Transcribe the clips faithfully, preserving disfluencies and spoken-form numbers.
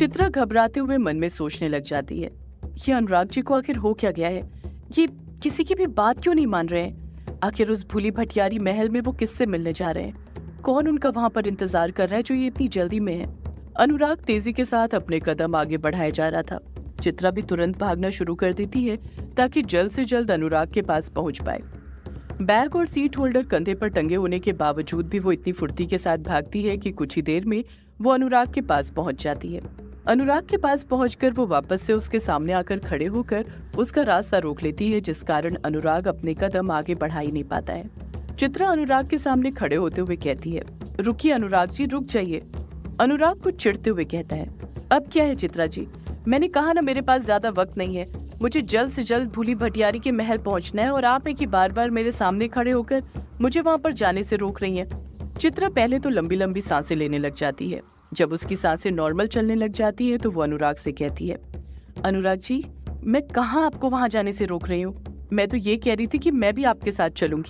चित्रा घबराते हुए मन में सोचने लग जाती है, ये अनुराग जी को आखिर हो क्या गया है? ये किसी की भी बात क्यों नहीं मान रहे हैं? आखिर उस भूली भटियारी महल में वो किससे मिलने जा रहे हैं? कौन उनका वहां पर इंतजार कर रहा है जो ये इतनी जल्दी में है? अनुराग तेजी के साथ अपने कदम आगे बढ़ाए जा रहा था। चित्रा भी तुरंत भागना शुरू कर देती है ताकि जल्द से जल्द अनुराग के पास पहुंच पाए। बैग और सीट होल्डर कंधे पर टंगे होने के बावजूद भी वो इतनी फुर्ती के साथ भागती है कि कुछ ही देर में वो अनुराग के पास पहुंच जाती है। अनुराग के पास पहुंचकर वो वापस से उसके सामने आकर खड़े होकर उसका रास्ता रोक लेती है, जिस कारण अनुराग अपने कदम आगे बढ़ा ही नहीं पाता है। चित्रा अनुराग के सामने खड़े होते हुए कहती है, रुकिए अनुराग जी, रुक जाइए। अनुराग कुछ चिढ़ते हुए कहता है, अब क्या है चित्रा जी, मैंने कहा ना मेरे पास ज्यादा वक्त नहीं है, मुझे जल्द से जल्द भूली भटियारी के महल पहुंचना है और आप है कि बार बार मेरे सामने खड़े होकर मुझे वहां पर जाने से रोक रही हैं। चित्रा पहले तो लंबी लंबी सांसें लेने लग जाती है। जब उसकी सांसें नॉर्मल चलने लग जाती है तो वो अनुराग से कहती है, अनुराग जी, मैं कहाँ आपको वहां जाने से रोक रही हूँ? मैं तो ये कह रही थी कि मैं भी आपके साथ चलूंगी।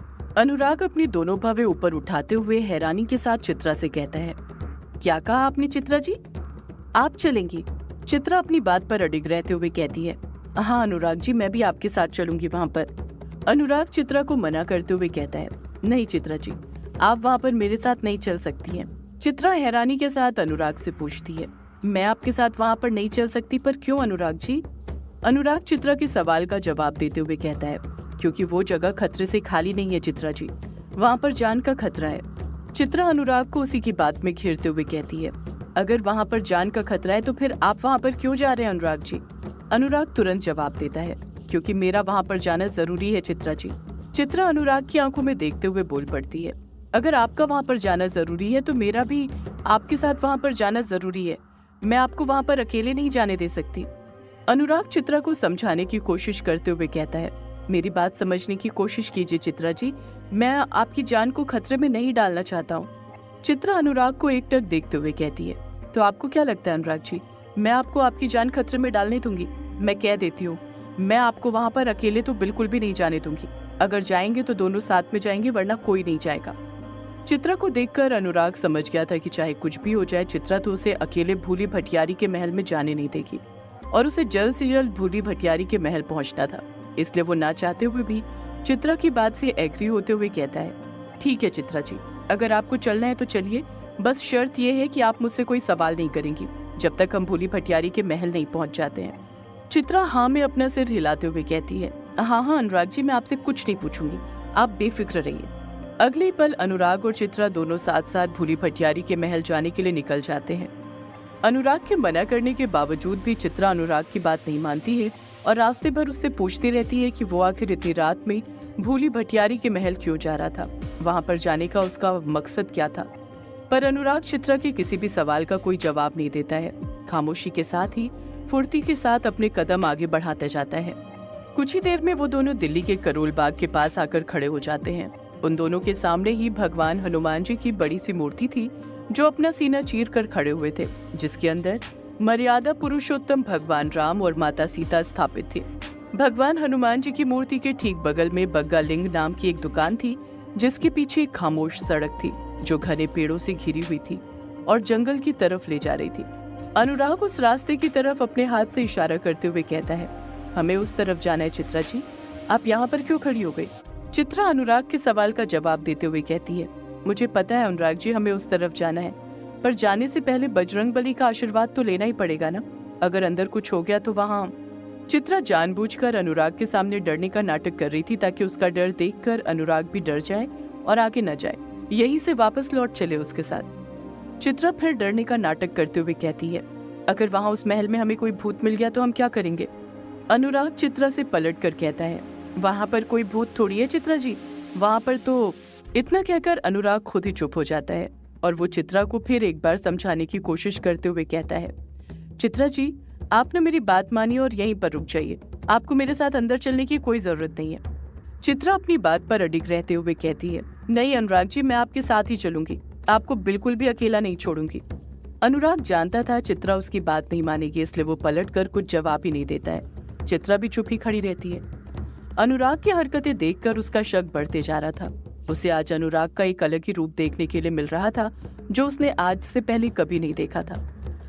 अनुराग अपनी दोनों भवें ऊपर उठाते हुए हैरानी के साथ चित्रा से कहता है, क्या कहा आपने चित्रा जी? आप चलेंगी? चित्रा अपनी बात पर अडिग रहते हुए कहती है, हाँ अनुराग जी, मैं भी आपके साथ चलूंगी वहां पर। अनुराग चित्रा को मना करते हुए कहता है, नहीं चित्रा जी, आप वहां पर मेरे साथ नहीं चल सकती हैं। चित्रा हैरानी के साथ अनुराग से पूछती है, मैं आपके साथ वहां पर नहीं चल सकती, पर क्यों अनुराग जी? अनुराग चित्रा के सवाल का जवाब देते हुए कहता है, क्योंकि वो जगह खतरे से खाली नहीं है चित्रा जी, वहां पर जान का खतरा है। चित्रा अनुराग को उसी की बात में घेरते हुए कहती है, अगर वहां पर जान का खतरा है तो फिर आप वहां पर क्यों जा रहे हैं अनुराग जी? अनुराग तुरंत जवाब देता है, क्योंकि मेरा वहां पर जाना जरूरी है चित्रा जी। चित्रा अनुराग की आंखों में देखते हुए बोल पड़ती है, अगर आपका वहां पर जाना जरूरी है तो मेरा भी आपके साथ वहां पर जाना जरूरी है। मैं आपको वहां पर अकेले नहीं जाने दे सकती। अनुराग चित्रा को समझाने की कोशिश करते हुए कहता है, मेरी बात समझने की कोशिश कीजिए चित्रा जी, मैं आपकी जान को खतरे में नहीं डालना चाहता हूँ। चित्रा अनुराग को एकटक देखते हुए कहती है, तो आपको क्या लगता है अनुराग जी, मैं आपको आपकी जान खतरे में डालने दूंगी? मैं कह देती हूँ, मैं आपको वहां पर अकेले तो बिल्कुल भी नहीं जाने दूंगी। अगर जाएंगे तो दोनों साथ में जाएंगे, वरना कोई नहीं जाएगा। चित्रा को देखकर अनुराग समझ गया था कि चाहे कुछ भी हो जाए, चित्रा तो उसे अकेले भूली भटियारी के महल में जाने नहीं देगी और उसे जल्द से जल्द भूली भटियारी के महल पहुंचना था। इसलिए वो ना चाहते हुए भी चित्रा की बात से एग्री होते हुए कहता है, ठीक है चित्रा जी, अगर आपको चलना है तो चलिए, बस शर्त यह है कि आप मुझसे कोई सवाल नहीं करेंगी जब तक हम भूली भटियारी के महल नहीं पहुंच जाते हैं। चित्रा हाँ में अपना सिर हिलाते हुए कहती है, हाँ हाँ अनुराग जी, मैं आपसे कुछ नहीं पूछूंगी, आप बेफिक्र रहिए। अगले पल अनुराग और चित्रा दोनों साथ साथ भूली भटियारी के महल जाने के लिए निकल जाते हैं। अनुराग के मना करने के बावजूद भी चित्रा अनुराग की बात नहीं मानती है और रास्ते भर उससे पूछती रहती है कि वो आखिर इतनी रात में भूली भटियारी के महल क्यों जा रहा था, वहां पर जाने का उसका मकसद क्या था। पर अनुराग चित्रा के किसी भी सवाल का कोई जवाब नहीं देता है। खामोशी के साथ ही फुर्ती के साथ अपने कदम आगे बढ़ाता जाता है। कुछ ही देर में वो दोनों दिल्ली के करोल बाग के पास आकर खड़े हो जाते हैं। उन दोनों के सामने ही भगवान हनुमान जी की बड़ी सी मूर्ति थी, जो अपना सीना चीर कर खड़े हुए थे, जिसके अंदर मर्यादा पुरुषोत्तम भगवान राम और माता सीता स्थापित थे। भगवान हनुमान जी की मूर्ति के ठीक बगल में बग्गा लिंग नाम की एक दुकान थी, जिसके पीछे एक खामोश सड़क थी जो घने पेड़ों से घिरी हुई थी और जंगल की तरफ ले जा रही थी। अनुराग उस रास्ते की तरफ अपने हाथ से इशारा करते हुए कहता है, हमें उस तरफ जाना है चित्रा जी, आप यहाँ पर क्यों खड़ी हो गई? चित्रा अनुराग के सवाल का जवाब देते हुए कहती है, मुझे पता है अनुराग जी, हमें उस तरफ जाना है, पर जाने से पहले बजरंगबली का आशीर्वाद तो लेना ही पड़ेगा ना, अगर अंदर कुछ हो गया तो वहाँ। चित्रा जानबूझकर अनुराग के सामने डरने का नाटक कर रही थी ताकि उसका डर देखकर अनुराग भी डर जाए और आगे न जाए, यहीं से वापस लौट चले उसके साथ। चित्रा फिर डरने का नाटक करते हुए कहती है, अगर वहाँ उस महल में हमें कोई भूत मिल गया तो हम क्या करेंगे? अनुराग चित्रा से पलट कर कहता है, वहाँ पर कोई भूत थोड़ी है चित्रा जी, वहाँ पर तो। इतना कहकर अनुराग खुद ही चुप हो जाता है और वो चित्रा को फिर एक बार समझाने की कोशिश करते हुए कहता है, चित्रा जी, आपने मेरी बात मानी और यहीं पर रुक जाइए, आपको मेरे साथ अंदर चलने की कोई जरूरत नहीं है। चित्रा अपनी बात पर अडिग रहते हुए कहती है, नहीं अनुराग जी, मैं आपके साथ ही चलूंगी, आपको बिल्कुल भी अकेला नहीं छोड़ूंगी। अनुराग जानता था चित्रा उसकी बात नहीं मानेगी, इसलिए वो पलट कर कुछ जवाब ही नहीं देता है। चित्रा भी चुप ही खड़ी रहती है। अनुराग की हरकतें देखकर उसका शक बढ़ते जा रहा था। उसे आज अनुराग का एक अलग ही रूप देखने के लिए मिल रहा था, जो उसने आज से पहले कभी नहीं देखा था।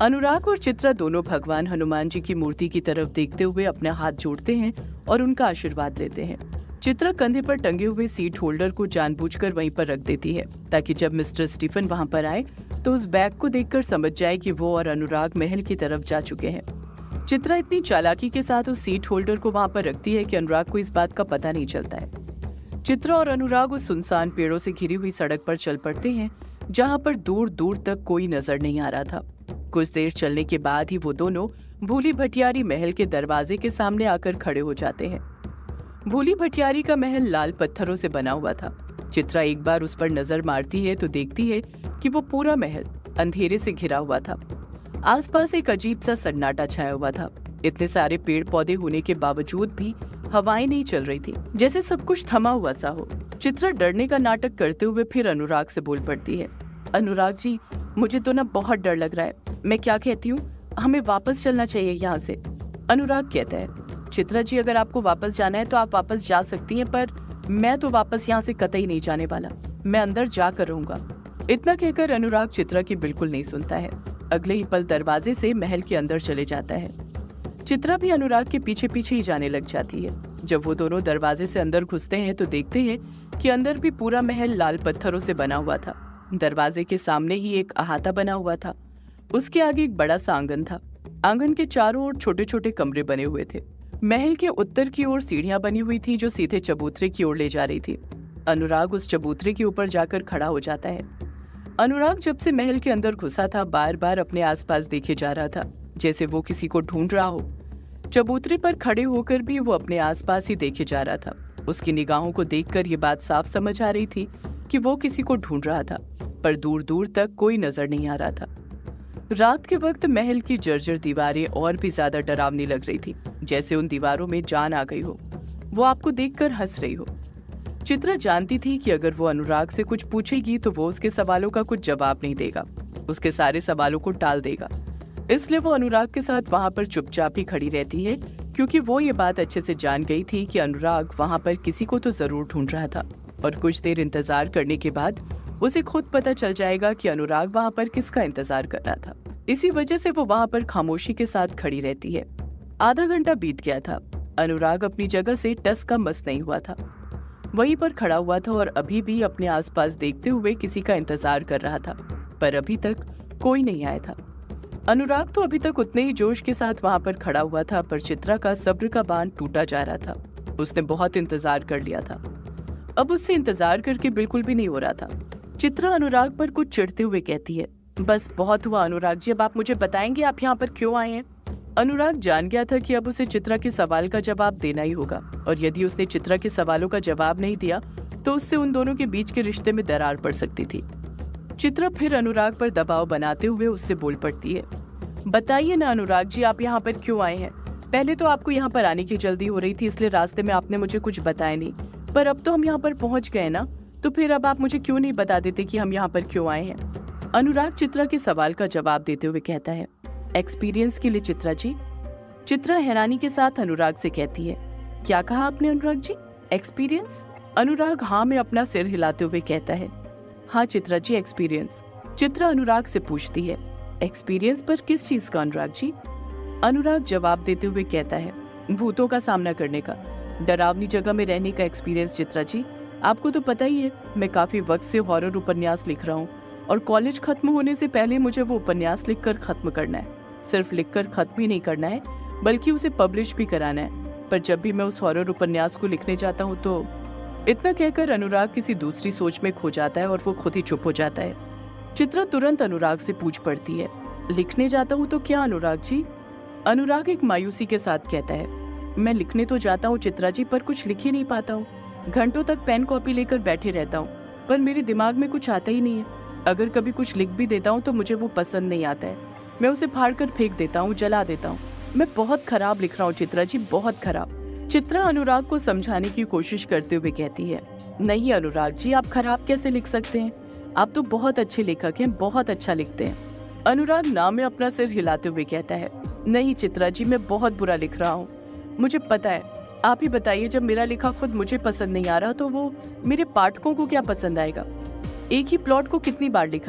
अनुराग और चित्रा दोनों भगवान हनुमान जी की मूर्ति की तरफ देखते हुए अपने हाथ जोड़ते हैं और उनका आशीर्वाद लेते हैं। चित्रा कंधे पर टंगे हुए सीट होल्डर को जानबूझकर वहीं पर रख देती है ताकि जब मिस्टर स्टीफन वहां पर आए तो उस बैग को देखकर समझ जाए कि वो और अनुराग महल की तरफ जा चुके हैं। चित्रा इतनी चालाकी के साथ उस सीट होल्डर को वहां पर रखती है कि अनुराग को इस बात का पता नहीं चलता है। चित्रा और अनुराग उस सुनसान पेड़ों से घिरी हुई सड़क पर चल पड़ते हैं जहाँ पर दूर दूर तक कोई नजर नहीं आ रहा था। कुछ देर चलने के बाद ही वो दोनों भूली भटियारी महल के दरवाजे के सामने आकर खड़े हो जाते हैं। भूली भटियारी का महल लाल पत्थरों से बना हुआ था। चित्रा एक बार उस पर नजर मारती है तो देखती है कि वो पूरा महल अंधेरे से घिरा हुआ था। आसपास एक अजीब सा सन्नाटा छाया हुआ था। इतने सारे पेड़ पौधे होने के बावजूद भी हवाएं नहीं चल रही थी, जैसे सब कुछ थमा हुआ सा हो। चित्रा डरने का नाटक करते हुए फिर अनुराग से बोल पड़ती है, अनुराग जी, मुझे तो ना बहुत डर लग रहा है। मैं क्या कहती हूँ, हमें वापस चलना चाहिए यहाँ से। अनुराग कहता है, चित्रा जी, अगर आपको वापस जाना है तो आप वापस जा सकती हैं, पर मैं तो वापस यहाँ से कतई नहीं जाने वाला। मैं अंदर जाकर रहूंगा। इतना कहकर अनुराग चित्रा की बिल्कुल नहीं सुनता है। अगले ही पल दरवाजे से महल के अंदर चले जाता है। चित्रा भी अनुराग के पीछे पीछे ही जाने लग जाती है। जब वो दोनों दरवाजे से अंदर घुसते हैं तो देखते हैं कि अंदर भी पूरा महल लाल पत्थरों से बना हुआ था। दरवाजे के सामने ही एक अहाता बना हुआ था। उसके आगे एक बड़ा सा आंगन था। आंगन के चारों ओर छोटे छोटे कमरे बने हुए थे। महल के उत्तर की ओर सीढ़ियां बनी हुई थी जो सीधे चबूतरे की ओर ले जा रही थी। अनुराग उस चबूतरे के ऊपर जाकर खड़ा हो जाता है। अनुराग जब से महल के अंदर घुसा था बार बार अपने आसपास देखे जा रहा था, जैसे वो किसी को ढूंढ रहा हो। चबूतरे पर खड़े होकर भी वो अपने आसपास ही देखे जा रहा था। उसकी निगाहों को देखकर ये बात साफ समझ आ रही थी कि वो किसी को ढूंढ रहा था, पर दूर दूर तक कोई नजर नहीं आ रहा था। रात के वक्त महल की जर्जर दीवारें और भी ज्यादा डरावनी लग रही थी, जैसे उन दीवारों में जान आ गई हो। वो आपको देखकर हंस रही हो। चित्रा जानती थी कि अगर वो अनुराग से कुछ पूछेगी तो वो उसके सवालों का कुछ जवाब नहीं देगा, उसके सारे सवालों को टाल देगा। इसलिए वो अनुराग के साथ वहां पर चुपचाप ही खड़ी रहती है, क्योंकि वो ये बात अच्छे से जान गई थी कि अनुराग वहां पर किसी को तो जरूर ढूंढ रहा था, और कुछ देर इंतजार करने के बाद उसे खुद पता चल जाएगा कि अनुराग वहां पर किसका इंतजार कर रहा था। इसी वजह से वो वहां पर खामोशी के साथ खड़ी रहती है। आधा घंटा बीत गया था। अनुराग अपनी जगह से टस का मस नहीं हुआ था। वहीं पर खड़ा हुआ था और अभी भी अपने आसपास देखते हुए किसी का इंतजार कर रहा था, पर अभी तक कोई नहीं आया था। अनुराग तो अभी तक उतने ही जोश के साथ वहां पर खड़ा हुआ था, पर चित्रा का सब्र का बांध टूटा जा रहा था। उसने बहुत इंतजार कर लिया था, अब उससे इंतजार करके बिल्कुल भी नहीं हो रहा था। चित्रा अनुराग पर कुछ चिढ़ते हुए कहती है, बस बहुत हुआ अनुराग जी, अब आप मुझे बताएंगे आप यहाँ पर क्यों आए हैं। अनुराग जान गया था कि अब उसे चित्रा के सवाल का जवाब देना ही होगा, और यदि उसने चित्रा के सवालों का जवाब नहीं दिया तो उससे उन दोनों के बीच के रिश्ते में दरार पड़ सकती थी। चित्रा फिर अनुराग पर दबाव बनाते हुए उससे बोल पड़ती है, बताइए ना अनुराग जी, आप यहाँ पर क्यों आए हैं। पहले तो आपको यहाँ पर आने की जल्दी हो रही थी, इसलिए रास्ते में आपने मुझे कुछ बताया नहीं, पर अब तो हम यहाँ पर पहुँच गए ना, तो फिर अब आप मुझे क्यों नहीं बता देते कि हम यहाँ पर क्यों आए हैं। अनुराग चित्रा के सवाल का जवाब देते हुए कहता है, एक्सपीरियंस के लिए चित्रा जी। चित्रा हैरानी के साथ अनुराग से कहती है, क्या कहा आपने अनुराग जी, एक्सपीरियंस। अनुराग हाँ में अपना सिर हिलाते हुए कहता है, हाँ चित्रा जी, एक्सपीरियंस। चित्रा अनुराग से पूछती है, एक्सपीरियंस पर किस चीज का अनुराग जी। अनुराग जवाब देते हुए कहता है, भूतों का सामना करने का, डरावनी जगह में रहने का एक्सपीरियंस चित्रा जी। आपको तो पता ही है मैं काफी वक्त से हॉरर उपन्यास लिख रहा हूँ, और कॉलेज खत्म होने से पहले मुझे वो उपन्यास लिखकर खत्म करना है। सिर्फ लिखकर खत्म ही नहीं करना है, बल्कि उसे पब्लिश भी कराना है। पर जब भी मैं उस हॉरर उपन्यास को लिखने जाता हूँ तो। इतना कहकर अनुराग किसी दूसरी सोच में खो जाता है और वो खुद ही चुप हो जाता है। चित्रा तुरंत अनुराग से पूछ पड़ती है, लिखने जाता हूँ तो क्या अनुराग जी। अनुराग एक मायूसी के साथ कहता है, मैं लिखने तो जाता हूँ चित्रा जी, पर कुछ लिख ही नहीं पाता हूँ। घंटों तक पेन कॉपी लेकर बैठे रहता हूँ, पर मेरे दिमाग में कुछ आता ही नहीं है। अगर कभी कुछ लिख भी देता हूँ तो मुझे वो पसंद नहीं आता है। मैं उसे फाड़ कर फेंक देता हूँ, जला देता हूँ। मैं बहुत खराब लिख रहा हूँ चित्रा जी, बहुत खराब। चित्रा अनुराग को समझाने की कोशिश करते हुए कहती है, नहीं अनुराग जी, आप खराब कैसे लिख सकते हैं, आप तो बहुत अच्छे लेखक हैं, बहुत अच्छा लिखते हैं। अनुराग ना में अपना सिर हिलाते हुए कहता है, नहीं चित्रा जी, मैं बहुत बुरा लिख रहा हूँ, मुझे पता है। आप ही बताइए, जब मेरा लिखा खुद मुझे पसंद नहीं आ रहा तो वो मेरे पाठकों को क्या पसंद आएगा। एक ही प्लॉट को कितनी बार लिखा है,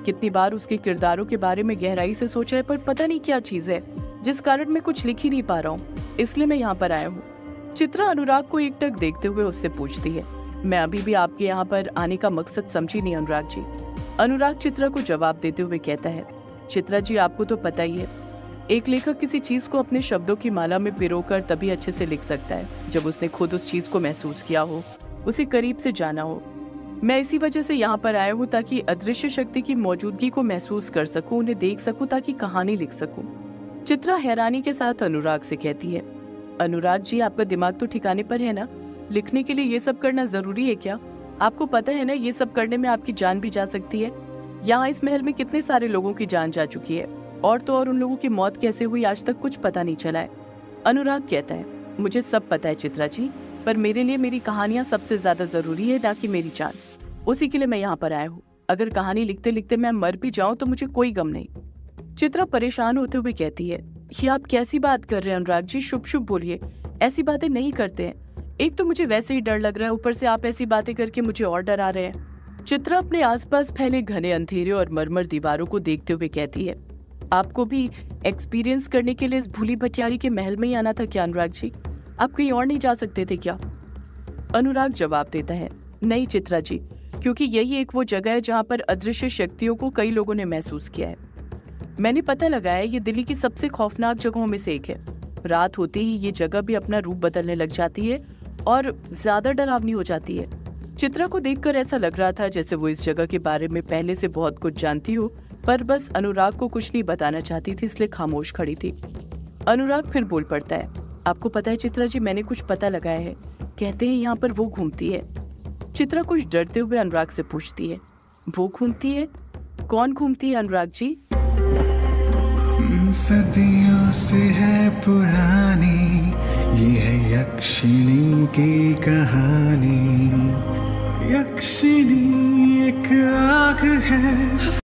कितनी बार उसके किरदारों के बारे में गहराई से सोचा है, पर पता नहीं क्या चीज है जिस कारण मैं कुछ लिख ही नहीं पा रहा हूँ, इसलिए मैं यहाँ पर आया हूँ। चित्रा अनुराग को एकटक देखते हुए उससे पूछती है, मैं अभी भी आपके यहाँ पर आने का मकसद समझी नहीं अनुराग जी। अनुराग चित्रा को जवाब देते हुए कहता है, चित्रा जी आपको तो पता ही है, एक लेखक किसी चीज को अपने शब्दों की माला में पिरोकर तभी अच्छे से लिख सकता है जब उसने खुद उस चीज को महसूस किया हो, उसे करीब से जाना हो। मैं इसी वजह से यहाँ पर आया हूँ ताकि अदृश्य शक्ति की मौजूदगी को महसूस कर सकूं, उन्हें देख सकूं, ताकि कहानी लिख सकूं। चित्रा हैरानी के साथ अनुराग से कहती है, अनुराग जी आपका दिमाग तो ठिकाने पर है ना? लिखने के लिए ये सब करना जरूरी है क्या? आपको पता है ना ये सब करने में आपकी जान भी जा सकती है। यहाँ इस महल में कितने सारे लोगों की जान जा चुकी है, और तो और उन लोगों की मौत कैसे हुई आज तक कुछ पता नहीं चला है। अनुराग कहता है, मुझे सब पता है चित्रा जी, पर मेरे लिए मेरी कहानियां सबसे ज्यादा जरूरी है, ना कि मेरी जान। उसी के लिए मैं यहाँ पर आया हूँ। अगर कहानी लिखते लिखते मैं मर भी जाऊं तो मुझे कोई गम नहीं। चित्रा परेशान होते हुए कहती है, ये आप कैसी बात कर रहे हैं अनुराग जी, शुभ शुभ बोलिए, ऐसी बातें नहीं करते हैं। एक तो मुझे वैसे ही डर लग रहा है, ऊपर से आप ऐसी बातें करके मुझे और डरा रहे हैं। चित्रा अपने आसपास फैले घने अंधेरे और मरमर दीवारों को देखते हुए कहती है, आपको भी एक्सपीरियंस करने के लिए इस भूली भटियारी के महल में ही आना था क्या अनुराग जी? आप कहीं और नहीं जा सकते थे क्या? अनुराग जवाब देता है, नहीं चित्रा जी, क्योंकि यही एक वो जगह है जहाँ पर अदृश्य शक्तियों को कई लोगों ने महसूस किया है। मैंने पता लगाया ये दिल्ली की सबसे खौफनाक जगहों में से एक है। रात होते ही ये जगह भी अपना रूप बदलने लग जाती है और ज्यादा डरावनी हो जाती है। चित्रा को देखकर ऐसा लग रहा था जैसे वो इस जगह के बारे में पहले से बहुत कुछ जानती हो, पर बस अनुराग को कुछ नहीं बताना चाहती थी, इसलिए खामोश खड़ी थी। अनुराग फिर बोल पड़ता है, आपको पता है चित्रा जी, मैंने कुछ पता लगाया है, कहते हैं यहाँ पर वो घूमती है। चित्रा कुछ डरते हुए अनुराग से पूछती है, वो घूमती है? कौन घूमती है अनुराग जी? सदियों से है पुरानी ये है यक्षिणी की कहानी। यक्षिणी एक आग है